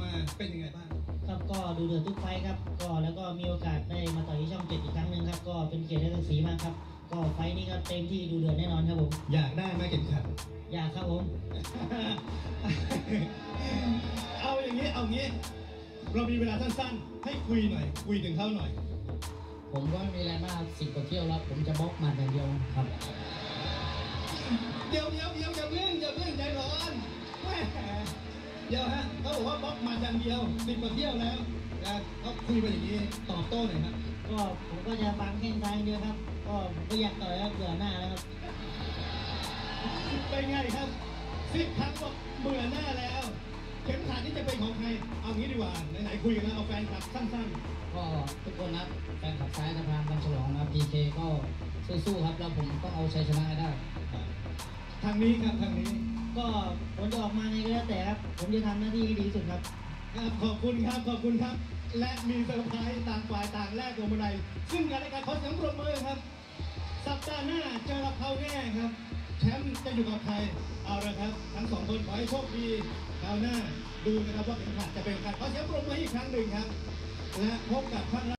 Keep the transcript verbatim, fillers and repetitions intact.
มาเป็นยังไงบ้างครับก็ดูเดือดทุกไฟครับก็แล้วก็มีโอกาสได้มาต่อยที่ช่องเจ็ดอีกครั้งหนึ่งครับก็เป็นเกียรติและศักดิ์ศรีมากครับก็ไฟนี้ก็เต็มที่ดูเดือดแน่นอนครับผมอยากได้ไหมเข็มขัดอยากครับผมเอาอย่างนี้เอางี้เรามีเวลาสั้นๆให้คุยหน่อยคุยถึงเขาหน่อยผมก็ไม่มีอะไรมากสิบกว่าเที่ยวแล้วผมจะบล็อกมาอย่างเดียวครับเดี๋ยวเดี๋ยวเดี๋ยวอย่าเพิ่งอย่าเพิ่งใจร้อนแม่เดี๋ยวฮะเขาบอกว่าบล็อกมาอย่างเดียวสิบกว่าเที่ยวแล้วนะเขาคุยไปอย่างนี้ตอบโต้หน่อยครับก็ผมก็จะฟังแค่ทางเดียวครับก็ผมก็อยากต่อยแล้วเบื่อหน้าแล้วครับเป็นไงครับสิบครั้งบอกเบื่อหน้าแล้วเข็มขัดนี่จะเป็นของใครเอางี้ดีกว่าไหนๆคุยกันแล้วเอาแฟนคลับสั้นๆก็ทุกคนนะแฟนคลับซ้ายสะพานบางฉลองนะพีเคก็สู้ๆครับแล้วผมต้องเอาชัยชนะให้ได้ทางนี้ครับทางนี้ก็ผลจะออกมาไงก็แล้วแต่ครับผมจะทำหน้าที่ให้ดีที่สุดครับครับขอบคุณครับขอบคุณครับและมีเซอร์ไพรส์ต่างฝ่ายต่างแลกตัวมาลัยซึ่งการในการขอเสียงปรบมือครับสัปดาห์หน้าเจอกับเขาแน่ครับแชมป์จะอยู่กับใครเอาละครับทั้งสองคนขอให้โชคดีคราวหน้าดูนะครับว่าเข็มขัดจะเป็นใครขอเสียงปรบมืออีกครั้งหนึ่งครับและพบกับท่าน